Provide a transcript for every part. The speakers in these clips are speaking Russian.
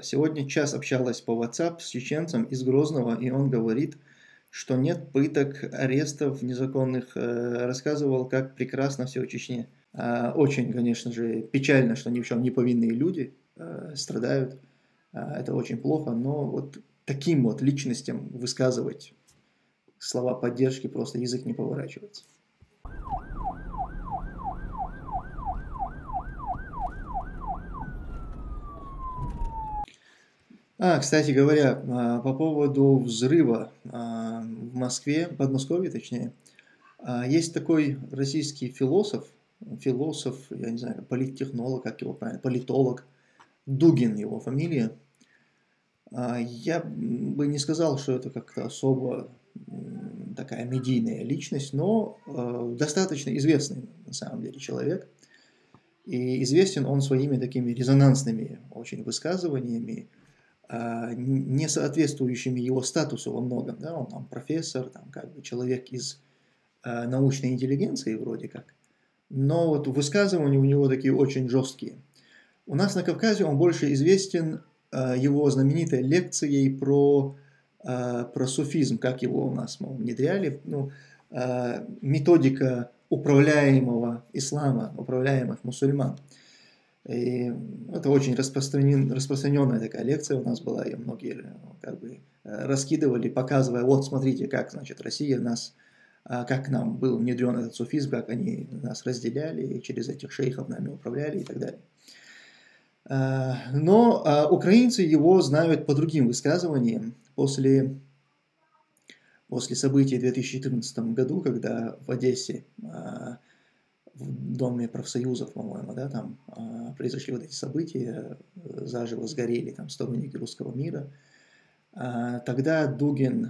Сегодня час общалась по WhatsApp с чеченцем из Грозного, и он говорит, что нет пыток, арестов незаконных. Рассказывал, как прекрасно все в Чечне. Очень, конечно же, печально, что ни в чем не повинные люди страдают. Это очень плохо, но вот таким вот личностям высказывать слова поддержки просто язык не поворачивается. Кстати говоря, по поводу взрыва в Москве, в Подмосковье точнее, есть такой российский философ, я не знаю, политтехнолог, как его правильно, политолог, Дугин его фамилия. Я бы не сказал, что это как-то особо такая медийная личность, но достаточно известный на самом деле человек. И известен он своими такими резонансными очень высказываниями, не соответствующими его статусу во многом. Да? Он там профессор, там, как бы человек из научной интеллигенции вроде как. Но вот высказывания у него такие очень жесткие. У нас на Кавказе он больше известен его знаменитой лекцией про суфизм, как его у нас внедряли. Методика управляемого ислама, управляемых мусульман. И это очень распространенная такая лекция у нас была, и многие как бы раскидывали, показывая, вот смотрите, как, значит, Россия нас, как нам был внедрен этот суфизм, как они нас разделяли, и через этих шейхов нами управляли и так далее. Но украинцы его знают по другим высказываниям. После событий в 2014 году, когда в Одессе, в Доме профсоюзов, по-моему, да, там произошли вот эти события, заживо сгорели там сторонники русского мира, тогда Дугин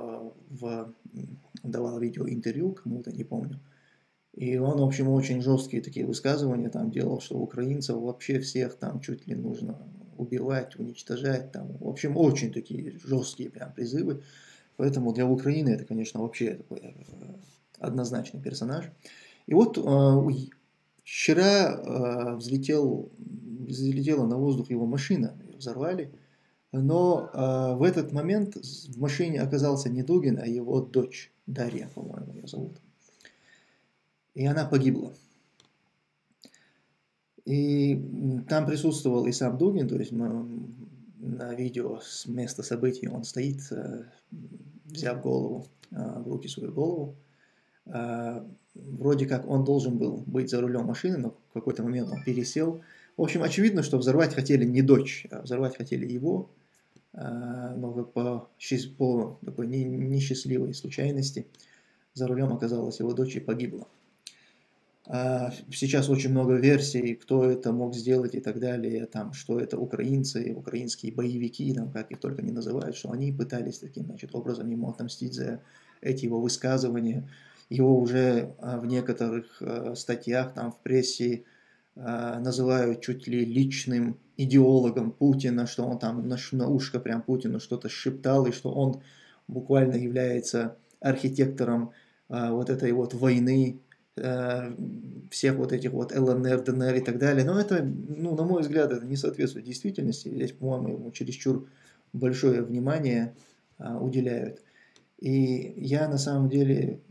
давал видеоинтервью кому-то, не помню, и он, в общем, очень жесткие такие высказывания там делал, что украинцев вообще всех там чуть ли нужно убивать, уничтожать, там, в общем, очень такие жесткие прям призывы. Поэтому для Украины это, конечно, вообще такой однозначный персонаж. И вот вчера взлетела на воздух его машина, ее взорвали, но в этот момент в машине оказался не Дугин, а его дочь, Дарья, по-моему, ее зовут. И она погибла. И там присутствовал и сам Дугин, то есть на видео с места событий он стоит, взяв голову, в руки свою голову. Вроде как он должен был быть за рулем машины, но в какой-то момент он пересел. В общем, очевидно, что взорвать хотели не дочь, а взорвать хотели его, но по такой несчастливой случайности за рулем оказалась его дочь и погибла. Сейчас очень много версий, кто это мог сделать и так далее, там, что это украинцы, украинские боевики, там, как их только не называют, что они пытались таким, значит, образом ему отомстить за эти его высказывания. Его уже в некоторых статьях там, в прессе называют чуть ли личным идеологом Путина, что он там на ушко прям Путину что-то шептал, и что он буквально является архитектором вот этой вот войны, всех вот этих вот ЛНР, ДНР и так далее. Но это, на мой взгляд, это не соответствует действительности. Здесь, по-моему, ему чересчур большое внимание уделяют. И я на самом деле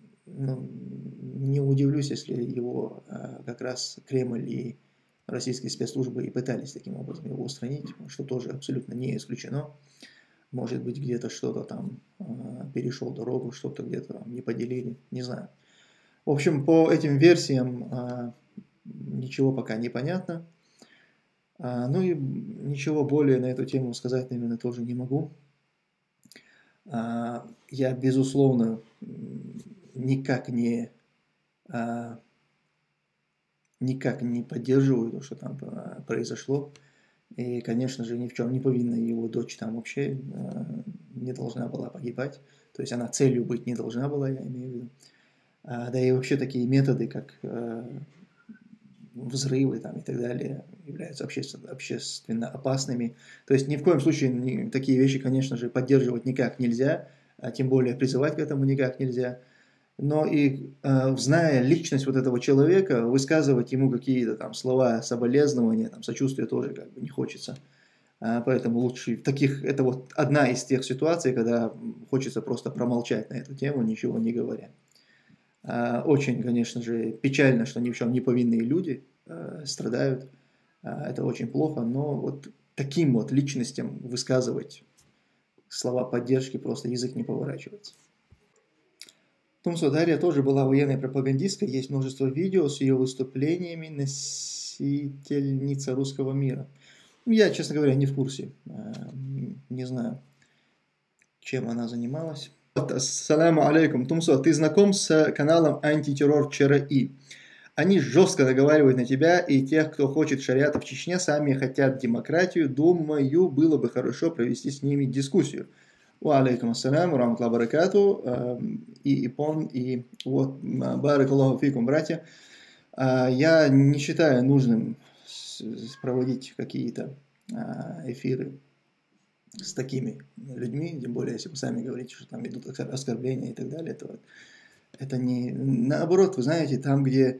не удивлюсь, если его как раз Кремль и российские спецслужбы и пытались таким образом его устранить, что тоже абсолютно не исключено. Может быть, где-то что-то там перешел дорогу, что-то где-то там не поделили, не знаю. В общем, по этим версиям ничего пока не понятно. Ну и ничего более на эту тему сказать, наверное, тоже не могу. Я, безусловно, никак не поддерживаю то, что там произошло. И, конечно же, ни в чем не повинна его дочь там вообще не должна была погибать. То есть она целью быть не должна была, я имею в виду. Да и вообще такие методы, как взрывы там, и так далее, являются общественно опасными. То есть ни в коем случае такие вещи, конечно же, поддерживать никак нельзя, а тем более призывать к этому никак нельзя. Но и зная личность вот этого человека, высказывать ему какие-то там слова соболезнования, там, сочувствия тоже как бы не хочется. Поэтому лучше в таких, это вот одна из тех ситуаций, когда хочется просто промолчать на эту тему, ничего не говоря. Очень, конечно же, печально, что ни в чем не повинные люди страдают. Это очень плохо, но вот таким вот личностям высказывать слова поддержки просто язык не поворачивается. Тумсо Дарья тоже была военной пропагандисткой, есть множество видео с ее выступлениями, носительница русского мира. Я, честно говоря, не в курсе, не знаю, чем она занималась. Ассаламу алейкум. Тумсо, ты знаком с каналом антитеррор ЧРИ? Они жестко наговаривают на тебя и тех, кто хочет шариата в Чечне, сами хотят демократию. Думаю, было бы хорошо провести с ними дискуссию. Ва алейкум ассаляму, рамтла баракату. И Ипон, и вот, барак Аллаху фикум, братья. Я не считаю нужным проводить какие-то эфиры с такими людьми, тем более, если вы сами говорите, что там идут оскорбления и так далее, то это не... Наоборот, вы знаете, там, где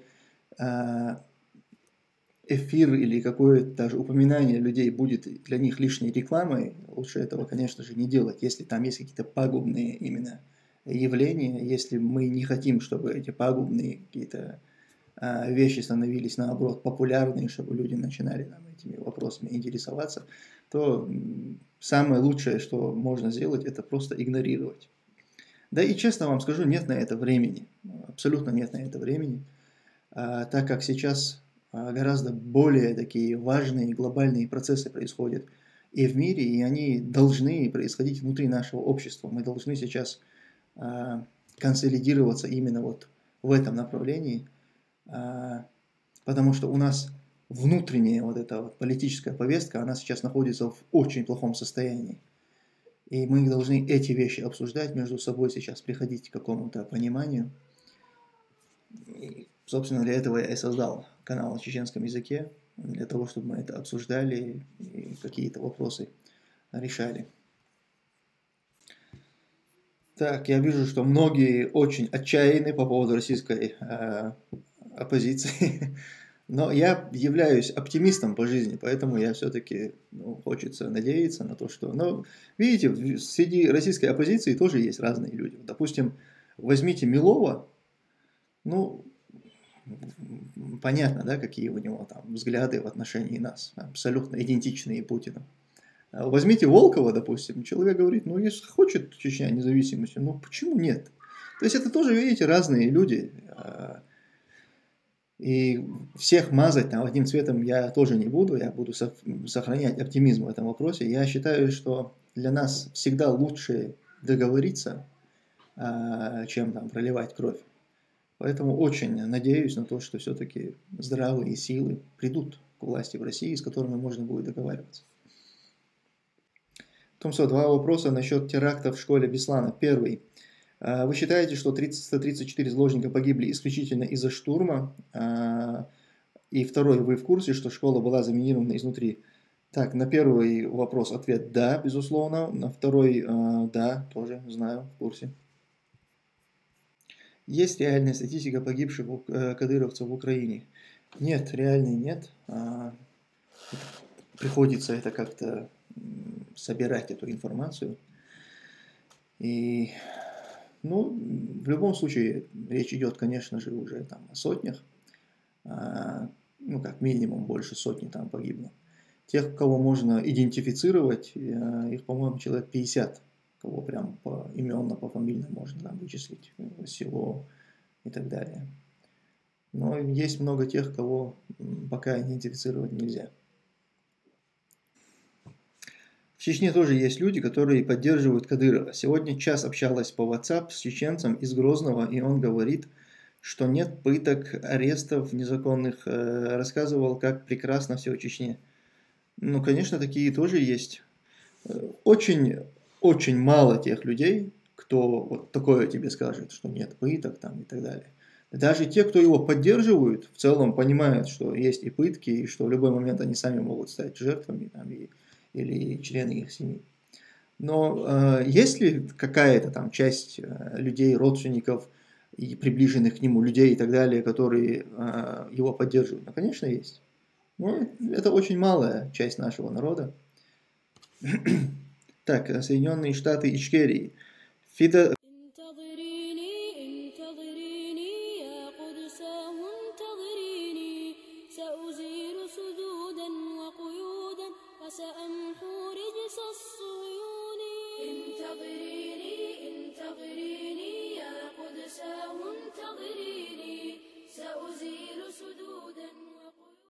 эфир или какое-то даже упоминание людей будет для них лишней рекламой, лучше этого, конечно же, не делать, если там есть какие-то пагубные именно явления, если мы не хотим, чтобы эти пагубные какие-то вещи становились, наоборот, популярными, чтобы люди начинали там, этими вопросами интересоваться, то самое лучшее, что можно сделать, это просто игнорировать. Да и честно вам скажу, нет на это времени, абсолютно нет на это времени, так как сейчас гораздо более такие важные глобальные процессы происходят и в мире, и они должны происходить внутри нашего общества. Мы должны сейчас консолидироваться именно вот в этом направлении, потому что у нас внутренняя вот эта вот политическая повестка, она сейчас находится в очень плохом состоянии. И мы должны эти вещи обсуждать между собой сейчас, приходить к какому-то пониманию. И, собственно, для этого я и создал канал на чеченском языке, для того, чтобы мы это обсуждали и какие-то вопросы решали. Так, я вижу, что многие очень отчаянны по поводу российской оппозиции, но я являюсь оптимистом по жизни, поэтому я все-таки хочется надеяться на то, что... Но, видите, среди российской оппозиции тоже есть разные люди. Допустим, возьмите Милова, ну, понятно, да, какие у него там взгляды в отношении нас, абсолютно идентичные Путину. Возьмите Волкова, допустим, человек говорит, ну, если хочет Чечня независимости, ну, почему нет? То есть это тоже, видите, разные люди. И всех мазать там одним цветом я тоже не буду, я буду сохранять оптимизм в этом вопросе. Я считаю, что для нас всегда лучше договориться, чем там проливать кровь. Поэтому очень надеюсь на то, что все-таки здравые силы придут к власти в России, с которыми можно будет договариваться. Томсо, два вопроса насчет теракта в школе Беслана. Первый. Вы считаете, что 134 заложника погибли исключительно из-за штурма? И второй, вы в курсе, что школа была заминирована изнутри? Так, на первый вопрос ответ да, безусловно. На второй да, тоже знаю, в курсе. Есть реальная статистика погибших кадыровцев в Украине? Нет, реальной нет. Приходится это как-то собирать, эту информацию. И, ну, в любом случае, речь идет, конечно же, уже там о сотнях. Ну, как минимум, больше сотни там погибло. Тех, кого можно идентифицировать, их, по-моему, человек 50, кого прям поименно, пофамильно можно там вычислить, село и так далее. Но есть много тех, кого пока идентифицировать нельзя. В Чечне тоже есть люди, которые поддерживают Кадырова. Сегодня час общалась по WhatsApp с чеченцем из Грозного, и он говорит, что нет пыток, арестов незаконных, рассказывал, как прекрасно все в Чечне. Ну, конечно, такие тоже есть. Очень, очень мало тех людей, кто вот такое тебе скажет, что нет пыток там и так далее. Даже те, кто его поддерживают, в целом понимают, что есть и пытки, и что в любой момент они сами могут стать жертвами там, или члены их семьи. Но есть ли какая-то там часть людей, родственников и приближенных к нему людей и так далее, которые его поддерживают? Ну, конечно, есть. Но это очень малая часть нашего народа. Так, Соединенные Штаты Ичкерии. Фида... انتظريني انتظريني يا قدساه انتظريني سأزيل سدودا وقيودا وسأمحو رجس الصهيون انتظريني انتظريني